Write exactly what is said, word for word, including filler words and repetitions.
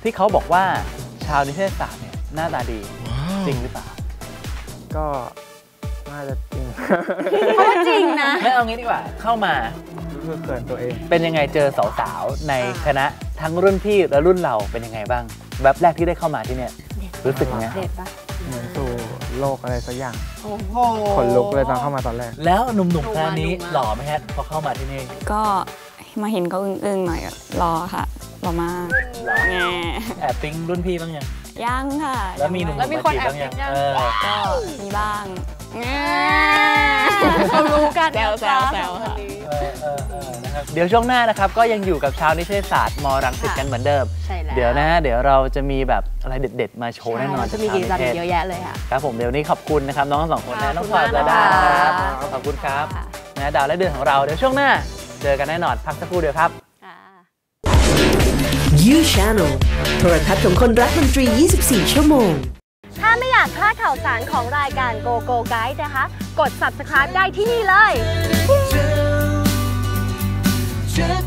ที่เขาบอกว่าชาวนิเทศศาสตร์เนี่ยหน้าตาดีจริงหรือเปล่าก็น่าจะจริงเพราะว่าจริงนะไม่เอางี้ดีกว่าเข้ามาคือเขินตัวเองเป็นยังไงเจอสาวๆในคณะทั้งรุ่นพี่และรุ่นเราเป็นยังไงบ้างแบบแรกที่ได้เข้ามาที่เนี่ยรู้สึกไงเด็ดปะเหมือนสู่โลกอะไรสักอย่างขนลุกเลยตอนเข้ามาตอนแรกแล้วหนุ่มๆคณะนี้หล่อไหมฮะพอเข้ามาที่นี่ก็มาเห็นก็อึ้งๆหน่อยรอค่ะหล่อมากแง่แอบปิ๊งรุ่นพี่บ้างยังยังค่ะแล้วมีหนุ่มๆมาจีบบ้างยังก็มีบ้างเขารู้กันแซวแซวแซวค่ะเดี๋ยวช่วงหน้านะครับก็ยังอยู่กับชาวนิเทศศาสตร์มรังสิตกันเหมือนเดิมเดี๋ยวนะเดี๋ยวเราจะมีแบบอะไรเด็ดๆมาโชว์แน่นอนจะมีกิจกรรมเยอะแยะเลยค่ะครับผมเดี๋ยวนี้ขอบคุณนะครับน้องทั้งสองคนนะน้องพลอยและดาวครับขอบคุณครับนะดาวและเดือนของเราเดี๋ยวช่วงหน้าเจอกันแน่นอนพักสักครู่เดียวครับ You Channel โทรทัศน์ของคนรักดนตรียี่สิบสี่ชั่วโมงถ้าไม่อยากพลาดข่าวสารของรายการ Go Go Guide นะคะกด Subscribe ได้ที่นี่เลย